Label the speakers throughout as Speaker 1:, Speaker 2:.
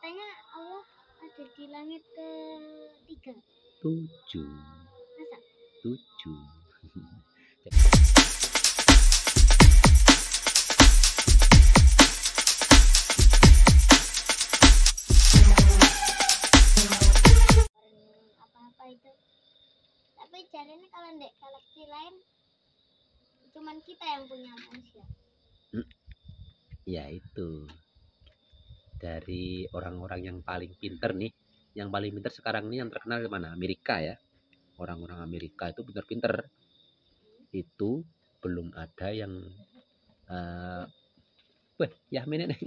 Speaker 1: Katanya Allah ada di langit ketiga.
Speaker 2: 7.
Speaker 1: Masa?
Speaker 2: 7.
Speaker 1: Apa-apa itu. Tapi caranya kalau di galaksi lain cuman kita yang punya manusia.
Speaker 2: Ya itu. Dari orang-orang yang paling pinter nih, yang paling pinter sekarang nih yang terkenal di mana? Amerika ya. Orang-orang Amerika itu pinter-pinter. Itu belum ada yang ya menit.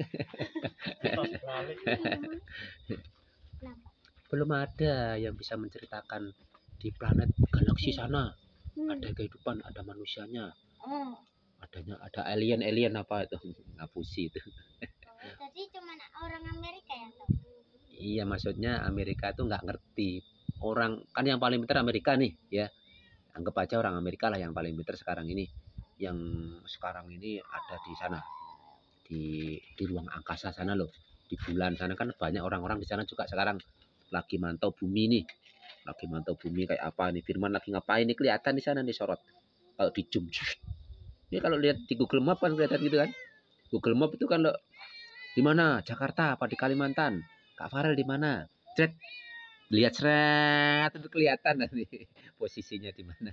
Speaker 2: Belum ada yang bisa menceritakan di planet galaksi sana ada kehidupan, ada manusianya. Ada alien apa itu? Ngapusi itu.
Speaker 1: Jadi cuma orang Amerika yang tahu.
Speaker 2: Iya, maksudnya Amerika itu nggak ngerti. Orang kan yang paling pintar Amerika nih, ya. Anggap aja orang Amerika lah yang paling pintar sekarang ini. Yang sekarang ini ada di sana. Di ruang angkasa sana loh. Di bulan sana kan banyak orang-orang di sana juga sekarang lagi mantau bumi nih. Lagi mantau bumi kayak apa nih? Firman lagi ngapain nih, kelihatan di sana nih sorot. Kalau di zoom. Ini kalau lihat di Google Map kan kelihatan gitu kan. Google Map itu kan di mana? Jakarta apa di Kalimantan? Kak Farel di mana? Cret. Lihat seret itu kelihatan nanti posisinya di mana.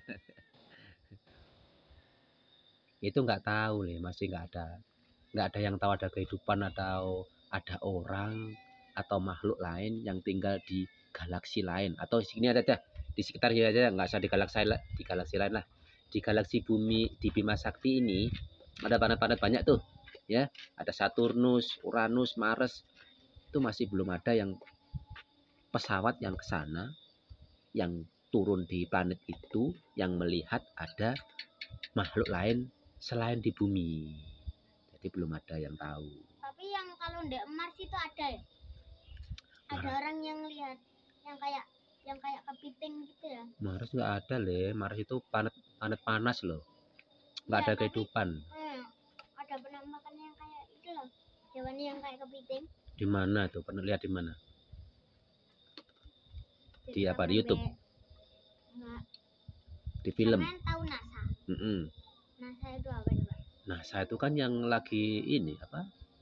Speaker 2: Itu nggak tahu nih, masih nggak ada yang tahu ada kehidupan atau ada orang atau makhluk lain yang tinggal di galaksi lain atau sini ada di sekitar sini aja, nggak usah di galaksi lain lah. Di galaksi bumi di Bima Sakti ini ada planet-planet banyak tuh ya, ada Saturnus, Uranus, Mars. Itu masih belum ada yang pesawat yang ke sana yang turun di planet itu yang melihat ada makhluk lain selain di bumi. Jadi belum ada yang tahu.
Speaker 1: Tapi yang kalau di Mars itu ada ya? Ada orang yang lihat yang kayak kepiting gitu ya?
Speaker 2: Mars nggak ada le. Mars itu planet panas loh. Nggak ada kehidupan.
Speaker 1: Ada penampakan yang kayak itu loh. Hewan yang kayak kepiting.
Speaker 2: Di mana tuh? Pernah lihat di mana? Di apa? Di YouTube?
Speaker 1: Enggak.
Speaker 2: Di film?
Speaker 1: Kalian tahu NASA? NASA itu apa coba?
Speaker 2: NASA itu kan yang lagi ini apa?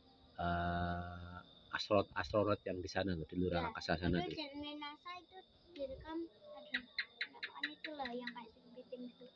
Speaker 2: Astronot yang di sana loh, di luar angkasa sana.
Speaker 1: Itu jenis NASA itu direkam ada penampakan itu lah yang kayak kepiting gitu.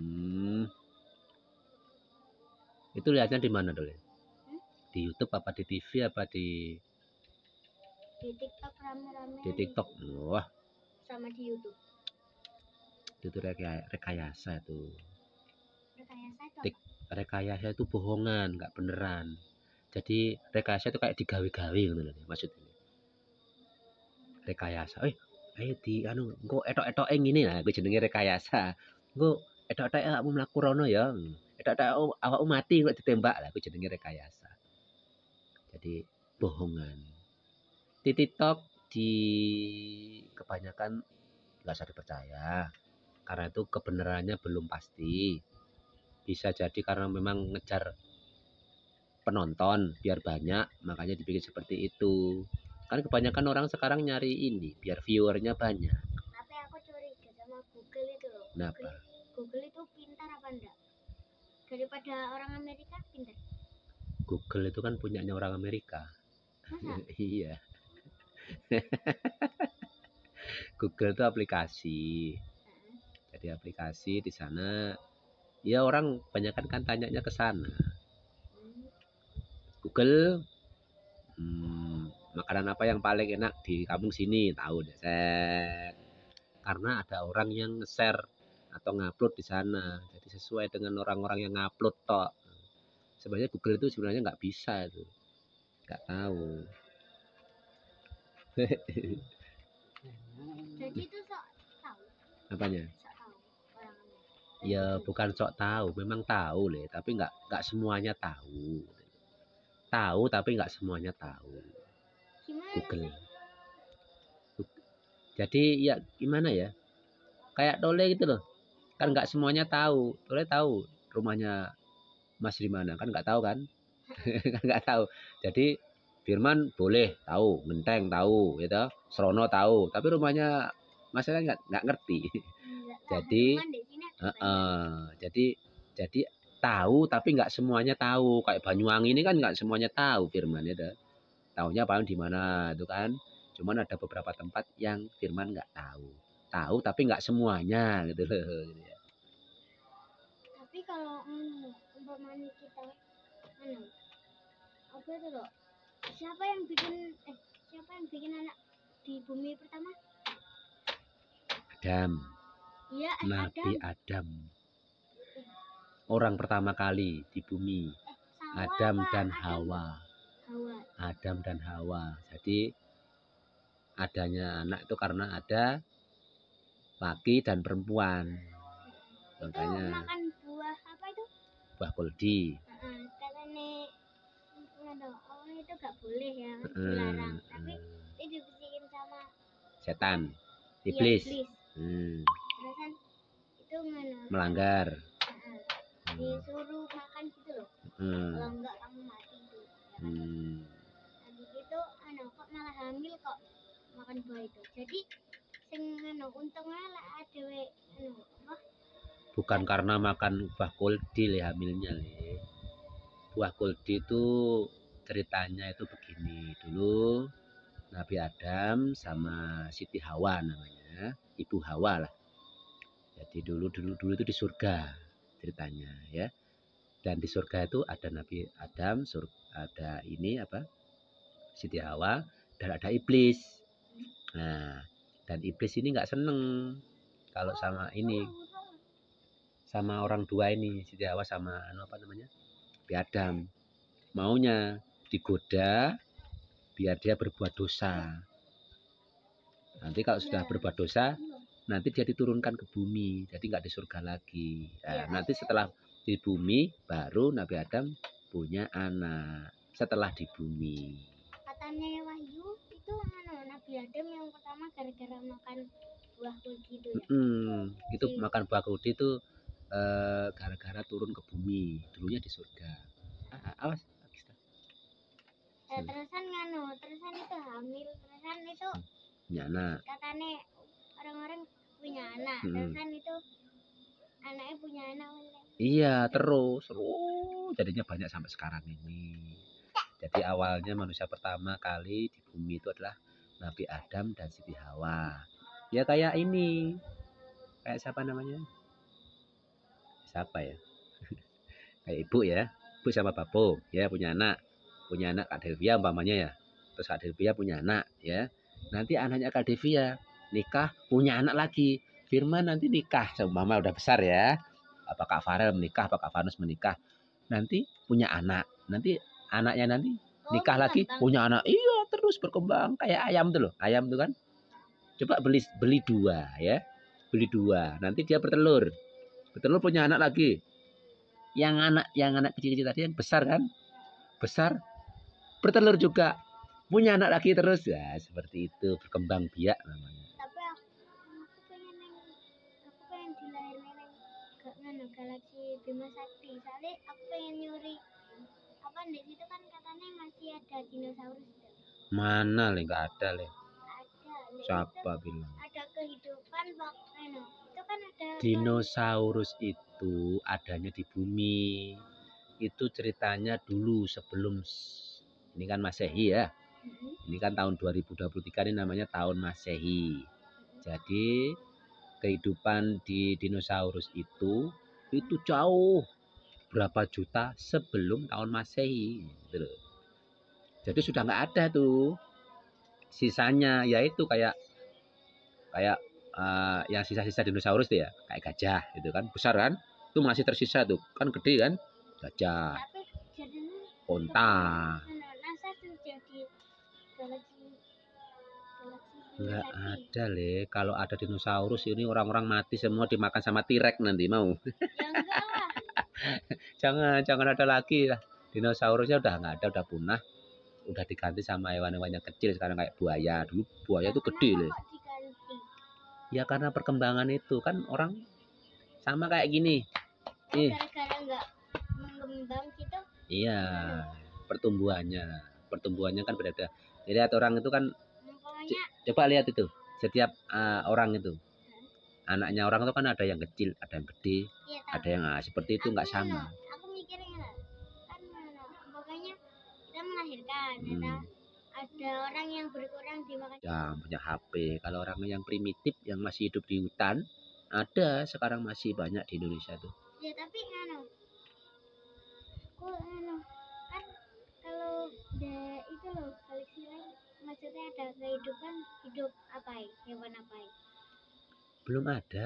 Speaker 2: Itu lihatnya di mana dulu? Di YouTube apa di TV apa di
Speaker 1: TikTok rame-rame.
Speaker 2: Di TikTok. Wah.
Speaker 1: Sama di YouTube.
Speaker 2: Itu rekayasa itu.
Speaker 1: Rekayasa itu apa?
Speaker 2: Rekayasa itu bohongan, nggak beneran. Jadi rekayasa itu kayak digawe-gawe gitu loh maksudnya. Rekayasa. Di engko etok-etoke ngene lah kuwi jenenge rekayasa. Engko etok-etoke awakmu mlaku rono ya. Etok-etok awakmu mati kok ditembak lah kuwi jenenge rekayasa. Jadi bohongan. Di TikTok di kebanyakan nggak usah dipercaya karena itu kebenarannya belum pasti. Bisa jadi karena memang ngejar penonton biar banyak makanya dibikin seperti itu. Kan kebanyakan orang sekarang nyari ini biar viewernya banyak.
Speaker 1: Tapi aku curiga sama Google itu loh.
Speaker 2: Kenapa?
Speaker 1: Google itu pintar apa enggak? Daripada orang Amerika pintar.
Speaker 2: Google itu kan punyanya orang Amerika.
Speaker 1: Masa?
Speaker 2: Iya. Google itu aplikasi. Jadi aplikasi di sana ya orang kebanyakan kan tanyanya ke sana. Google makanan apa yang paling enak di kampung sini, tahu deh. Karena ada orang yang share atau ngupload di sana. Jadi sesuai dengan orang-orang yang ngupload toh. Sebenarnya Google itu sebenarnya nggak bisa itu. Nggak tahu.
Speaker 1: Jadi itu sok tahu.
Speaker 2: Apanya?
Speaker 1: Sok tahu orang Amerika.
Speaker 2: Ya bukan sok tahu, memang tahu le, tapi nggak semuanya tahu. Tahu tapi nggak semuanya tahu.
Speaker 1: Gimana
Speaker 2: Google. Jadi ya gimana ya? Kayak Tole gitu loh. Kan nggak semuanya tahu. Tole tahu rumahnya Mas di mana kan nggak tahu kan? Kan nggak tahu. Jadi Firman boleh tahu, Genteng tahu, gitu, Srono tahu, tapi rumahnya masalahnya nggak ngerti.
Speaker 1: Enggak lah,
Speaker 2: Jadi,
Speaker 1: rumah di sini ada banyak.
Speaker 2: jadi tahu tapi nggak semuanya tahu. Kayak Banyuwangi ini kan nggak semuanya tahu Firman ya. Tahunya paling di mana itu kan. Cuman ada beberapa tempat yang Firman nggak tahu. Tahu tapi nggak semuanya gitu loh. Gitu ya.
Speaker 1: Tapi kalau umpamanya kita apa itu loh? Siapa yang bikin anak di bumi pertama?
Speaker 2: Adam,
Speaker 1: Iya,
Speaker 2: Nabi
Speaker 1: Adam.
Speaker 2: Adam. Orang pertama kali di bumi.
Speaker 1: Sawa
Speaker 2: Adam
Speaker 1: apa?
Speaker 2: dan
Speaker 1: Adam.
Speaker 2: Hawa.
Speaker 1: Hawa.
Speaker 2: Adam dan Hawa. Jadi adanya anak itu karena ada laki dan perempuan.
Speaker 1: Itu
Speaker 2: Makanya
Speaker 1: makan buah apa itu?
Speaker 2: buah kuldi.
Speaker 1: Katanya Allah itu gak boleh ya, dilarang. Tapi itu dibisikin sama
Speaker 2: Setan,
Speaker 1: iya,
Speaker 2: iblis.
Speaker 1: Terus kan itu
Speaker 2: Melanggar.
Speaker 1: Disuruh makan gitu loh. Kalau enggak kamu mati itu. Habis itu kok malah hamil kok makan buah itu. Jadi sing untungnya lah ada apa?
Speaker 2: Bukan karena makan buah kuldi le hamilnya le. Buah kuldi itu ceritanya itu begini. Dulu Nabi Adam sama Siti Hawa namanya, Ibu Hawa lah. Jadi dulu itu di surga ceritanya ya. Dan di surga itu ada Nabi Adam, ada ini apa? Siti Hawa, dan ada iblis. Nah, dan iblis ini nggak seneng kalau sama ini, sama orang dua ini, Siti Hawa sama apa namanya, Nabi Adam. Maunya digoda biar dia berbuat dosa. Nanti kalau sudah berbuat dosa, nanti dia diturunkan ke bumi, jadi nggak di surga lagi. Nanti setelah di bumi, baru Nabi Adam punya anak setelah di bumi.
Speaker 1: Katanya Wahyu itu Nabi Adam yang pertama gara-gara makan buah kuldi itu ya.
Speaker 2: Itu makan buah kuldi itu gara-gara turun ke bumi. Dulunya di surga. Awas.
Speaker 1: Terusan itu hamil, terusan itu
Speaker 2: punya anak.
Speaker 1: Katanya orang-orang punya anak, terusan itu anaknya punya anak.
Speaker 2: Iya, terus jadinya banyak sampai sekarang ini. Jadi awalnya manusia pertama kali di bumi itu adalah Nabi Adam dan Siti Hawa. Ya kayak ini. Kayak siapa namanya? Siapa ya? Kayak ibu ya. Ibu sama bapu ya punya anak. Punya anak Kak Delvia umpamanya ya. Terus Kak Delvia punya anak ya. Nanti anaknya Kak Delvia nikah punya anak lagi. Firman nanti nikah seumpama udah besar ya. Apa Kak Farel menikah, apa Kak Vanus menikah. Nanti punya anak. Nanti anaknya nanti nikah lagi punya anak. Iya, terus berkembang kayak ayam tuh loh. Ayam tuh kan. Coba beli dua ya. Beli dua. Nanti dia bertelur. Bertelur punya anak lagi. Yang anak kecil-kecil tadi yang besar kan? Besar bertelur juga. Punya anak lagi terus ya, seperti itu, berkembang biak namanya.
Speaker 1: Tapi aku pengen dilahirin galaksi Bima Sakti. Soalnya aku pengen nyuri apa di situ kan katanya masih ada dinosaurus.
Speaker 2: Mana le, nggak ada le.
Speaker 1: Ada.
Speaker 2: Siapa bilang?
Speaker 1: Ada kehidupan itu kan ada.
Speaker 2: Dinosaurus itu adanya di bumi. Itu ceritanya dulu sebelum ini kan Masehi ya. Ini kan tahun 2023 ini namanya tahun Masehi. Jadi kehidupan di dinosaurus itu jauh berapa juta sebelum tahun Masehi. Jadi sudah nggak ada tuh sisanya, yaitu kayak yang sisa-sisa dinosaurus tuh ya, kayak gajah gitu kan, besar kan, itu masih tersisa tuh kan, gede kan, gajah, onta. Nggak ada le. Kalau ada dinosaurus ini orang-orang mati semua dimakan sama T-Rex nanti mau. Ya jangan ada lagi lah. Dinosaurusnya udah nggak ada, udah punah. Udah diganti sama hewan-hewan yang kecil sekarang kayak buaya. Dulu buaya itu gede le. Ya karena perkembangan itu kan orang sama kayak gini.
Speaker 1: Gara-gara nggak mengembang gitu.
Speaker 2: Iya, pertumbuhannya. pertumbuhannya kan beda-beda. Jadi ada orang itu kan
Speaker 1: Pokoknya
Speaker 2: coba lihat itu setiap orang itu anaknya orang itu kan ada yang kecil, ada yang gede,
Speaker 1: iya
Speaker 2: ada
Speaker 1: tahu.
Speaker 2: yang seperti itu nggak sama.
Speaker 1: Aku mikirnya kan pokoknya kita melahirkan
Speaker 2: Hmm.
Speaker 1: ada orang yang berkurang dimakan.
Speaker 2: Yang punya HP. Kalau orang yang primitif yang masih hidup di hutan ada sekarang masih banyak di Indonesia tuh.
Speaker 1: Ya tapi kok kan kalau itu loh galaksi lain maksudnya ada kehidupan hidup apa ya hewan apa ya
Speaker 2: Belum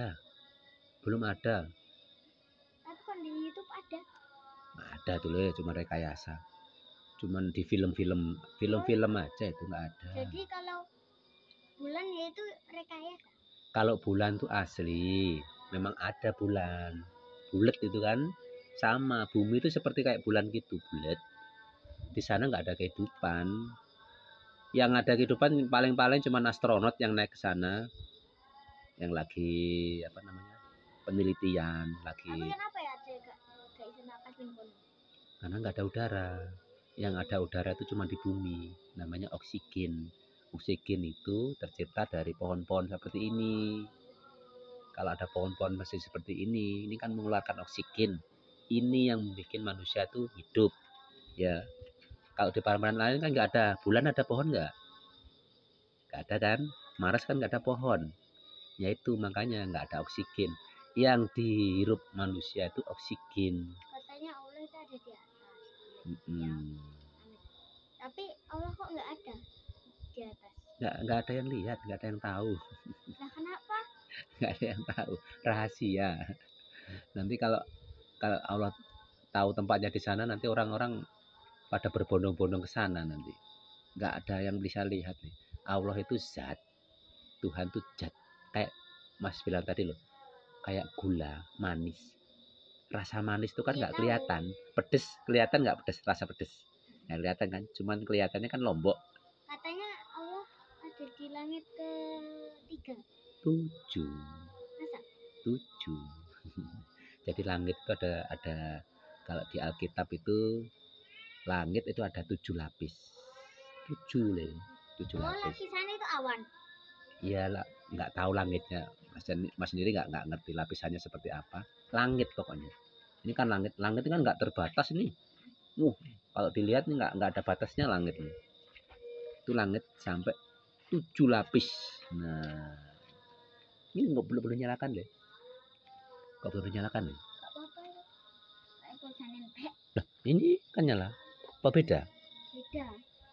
Speaker 2: ada.
Speaker 1: tapi kan di YouTube ada.
Speaker 2: Ada dulu ya cuma rekayasa. Cuman di film-film aja itu nggak ada.
Speaker 1: Jadi kalau bulan ya itu rekayasa.
Speaker 2: Kalau bulan tuh asli, memang ada bulan. Bulat itu kan sama, bumi itu seperti kayak bulan gitu, bulat. Di sana nggak ada kehidupan. Yang ada kehidupan paling-paling cuma astronot yang naik ke sana, yang lagi apa namanya penelitian,
Speaker 1: Tapi
Speaker 2: lagi
Speaker 1: kenapa ya ada gak bisa napas lingkungan?
Speaker 2: karena nggak ada udara. Yang ada udara itu cuma di bumi, namanya oksigen. Oksigen itu tercipta dari pohon-pohon seperti ini. Kalau ada pohon-pohon masih seperti ini kan mengeluarkan oksigen. Ini yang bikin manusia tuh hidup, ya. Kalau di planet lain kan nggak ada. Bulan ada pohon nggak? Nggak ada kan? Mars kan nggak ada pohon. Ya itu makanya nggak ada oksigen. Yang dihirup manusia itu oksigen.
Speaker 1: Katanya Allah itu ada di atas.
Speaker 2: Mm-mm.
Speaker 1: Tapi Allah kok nggak ada di atas?
Speaker 2: Nggak ada yang lihat, nggak ada yang tahu.
Speaker 1: Lah kenapa?
Speaker 2: Nggak ada yang tahu. Rahasia. Nanti kalau Allah tahu tempatnya di sana, nanti orang-orang pada berbondong-bondong ke sana nanti. Nggak ada yang bisa lihat nih. Allah itu zat, Tuhan itu zat. Kayak Mas bilang tadi loh, kayak gula manis. Rasa manis itu kan nggak kelihatan. Pedes kelihatan nggak pedes, rasa pedes. Nggak kelihatan kan, cuman kelihatannya kan lombok.
Speaker 1: Katanya Allah ada di langit ke-3.
Speaker 2: 7.
Speaker 1: Masa?
Speaker 2: 7. Jadi langit itu ada kalau di Alkitab itu langit itu ada 7 lapis. 7 le, 7
Speaker 1: Oh,
Speaker 2: lapis.
Speaker 1: lapisannya itu awan.
Speaker 2: Iya lah, nggak tahu langitnya. Mas sendiri nggak ngerti lapisannya seperti apa. Langit pokoknya. Ini kan langit kan nggak terbatas nih. Kalau dilihat nih nggak ada batasnya langit nih. Itu langit sampai 7 lapis. Nah, ini nggak boleh nyalakan deh. Kok boleh nyalakan nih?
Speaker 1: Gak apa-apa ya. Kayak pulsa nempel.
Speaker 2: Nah, ini kan nyala. Apa beda?
Speaker 1: Beda.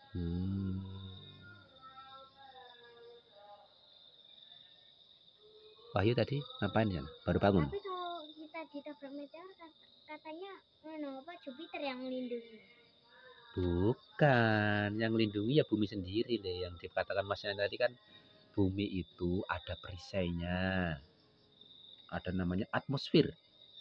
Speaker 2: Wahyu tadi ngapain ya? Baru bangun.
Speaker 1: Tapi kalau kita ditabrak meteor katanya Jupiter yang melindungi.
Speaker 2: Bukan, yang lindungi ya bumi sendiri deh. Yang dikatakan Masnya tadi kan bumi itu ada perisainya. Ada namanya atmosfer.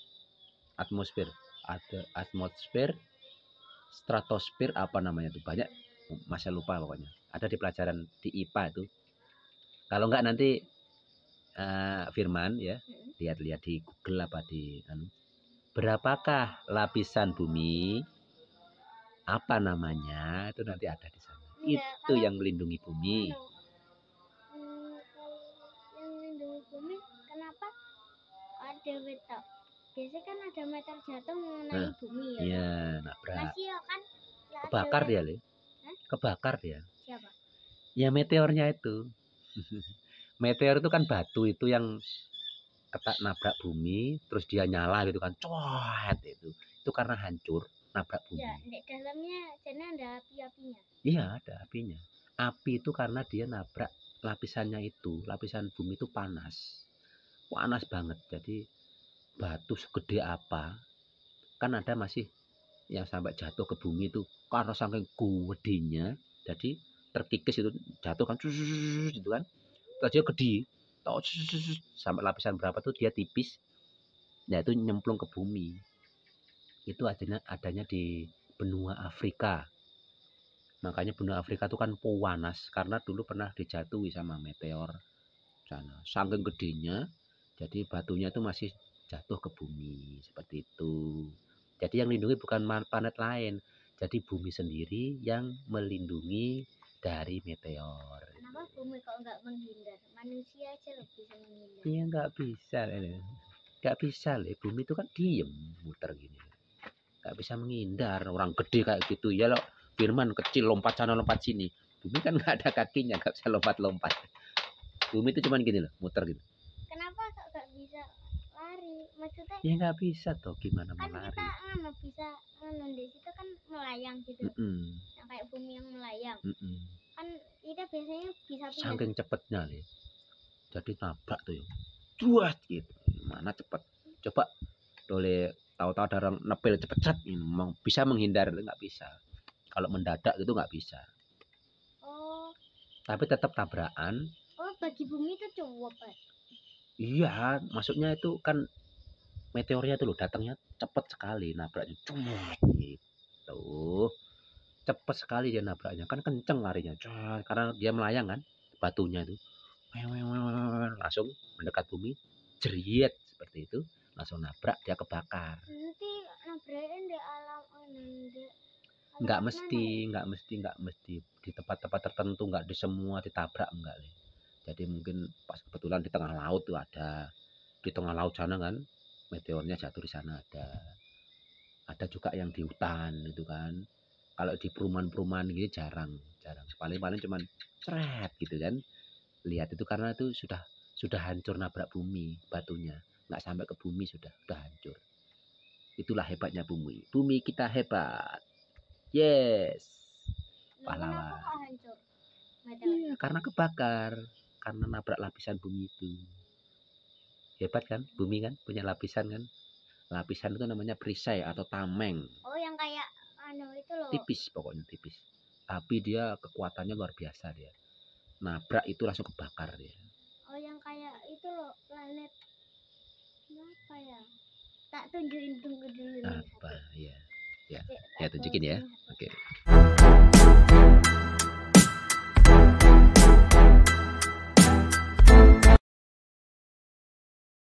Speaker 2: Ada atmosfer, stratosfer apa namanya tuh banyak. Masnya lupa pokoknya. Ada di pelajaran di IPA itu. Kalau enggak nanti Firman ya, lihat-lihat di Google apa di berapakah lapisan bumi? Apa namanya? Itu nanti ada di sana. Itu yang melindungi bumi.
Speaker 1: Yang melindungi bumi kenapa ada meteor? Biasanya kan ada meteor jatuh mengenai bumi ya.
Speaker 2: Iya, nabrak.
Speaker 1: Masih ya kan?
Speaker 2: Kebakar dia, Le. Kebakar dia.
Speaker 1: Siapa?
Speaker 2: Ya meteornya itu. Meteor itu kan batu itu yang ketak nabrak bumi, terus dia nyala gitu kan, coet itu karena hancur nabrak bumi.
Speaker 1: Ya, di dalamnya jadi ada api-apinya.
Speaker 2: Iya ada apinya. Api itu karena dia nabrak lapisannya itu, lapisan bumi itu panas banget. Jadi batu segede apa, kan ada masih yang sampai jatuh ke bumi itu karena saking gedenya, jadi terkikis itu jatuh kan, gitu kan. Terus dia gede, sampai lapisan berapa tuh dia tipis, nah itu nyemplung ke bumi. Itu adanya di benua Afrika. Makanya benua Afrika itu kan panas karena dulu pernah dijatuhi sama meteor sana. Saking gedenya, jadi batunya itu masih jatuh ke bumi seperti itu. Jadi yang lindungi bukan planet lain. Jadi bumi sendiri yang melindungi dari meteor.
Speaker 1: Kenapa bumi kok nggak menghindar? Manusia aja loh bisa menghindar.
Speaker 2: Iya nggak bisa, nggak bisa loh. Bumi itu kan diem muter gini, nggak bisa menghindar. Orang gede kayak gitu ya loh. Firman kecil lompat sana lompat sini. Bumi kan nggak ada kakinya, nggak bisa lompat-lompat. Bumi itu cuman gini loh, muter gitu.
Speaker 1: Kenapa kok nggak bisa lari? Maksudnya
Speaker 2: Ya nggak bisa toh, gimana mau
Speaker 1: kan
Speaker 2: lari?
Speaker 1: kita bisa di situ kan melayang gitu. Yang kayak bumi yang melayang. Kan kita biasanya bisa pindah.
Speaker 2: Saking cepetnya nih. Jadi nabrak tuh ya. Duas gitu. Mana cepet. Coba boleh tahu-tahu ada orang nepil cepet bisa menghindar itu nggak bisa. Kalau mendadak itu nggak bisa.
Speaker 1: Oh.
Speaker 2: Tapi tetap tabrakan.
Speaker 1: Oh, bagi bumi itu cukup, Pak.
Speaker 2: Iya, maksudnya itu kan meteornya itu loh datangnya cepet sekali nabraknya. Gitu. Cepet sekali dia nabraknya. Kan kenceng larinya. Karena dia melayang kan batunya itu. Langsung mendekat bumi. Jeriet seperti itu. Langsung nabrak dia kebakar.
Speaker 1: Nanti nabrakin di alam
Speaker 2: Nggak mesti di tempat-tempat tertentu, nggak di semua ditabrak, enggak. Jadi mungkin pas kebetulan di tengah laut tuh ada, di tengah laut sana kan meteornya jatuh di sana ada juga yang di hutan itu kan. Kalau di perumahan-perumahan gini jarang paling cuman ceret gitu kan. Lihat itu karena itu sudah hancur nabrak bumi batunya, nggak sampai ke bumi sudah hancur. Itulah hebatnya bumi kita hebat. Yes. Pahlawan.
Speaker 1: Kenapa kok hancur?
Speaker 2: Iya, karena kebakar, karena nabrak lapisan bumi itu. Hebat kan, bumi kan punya lapisan kan. Lapisan itu namanya perisai atau tameng.
Speaker 1: Oh, yang kayak itu loh.
Speaker 2: Tipis pokoknya tipis. Tapi dia kekuatannya luar biasa dia. Nabrak itu langsung kebakar dia.
Speaker 1: Oh, yang kayak itu loh, planet apa ya? Tak tunjukin tunggu dulu nih.
Speaker 2: Apa ya? Ya tunjukin ya.